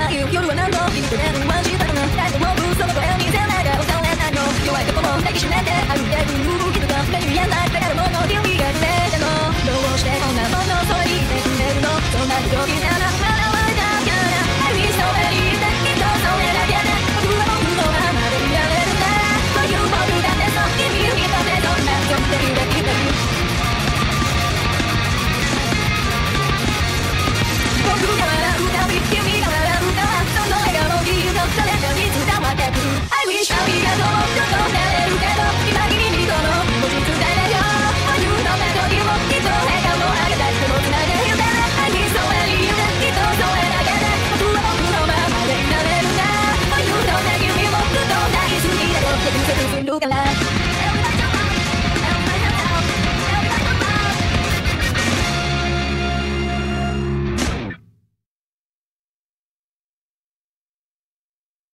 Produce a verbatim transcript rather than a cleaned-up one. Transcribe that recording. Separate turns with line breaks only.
ない夜は何度君と電話したかな二人とも嘘の声を見せないで恐れないの弱いとこも抱きしめて歩いてる動きとか目に見えないだからもの気を磨いてたのどうしてこんなものそばにいてくれるのそんな時なら笑われたから愛にそべりたきっとそれだけで僕は僕のままでいられるんだという僕だってそう君にとってそんなそんなにできてる僕が笑うたび君が笑うからその笑顔に色と誰かに伝わってくる I wish ありがとうちょっとなれるけど今君にこの気持ち伝えよう冬のメロディーをきっと笑顔をあげたい手をつないでゆける I need so many きっとそれだけで僕は僕のままでいられるな冬のね君もずっと大好きだよって見せてくるから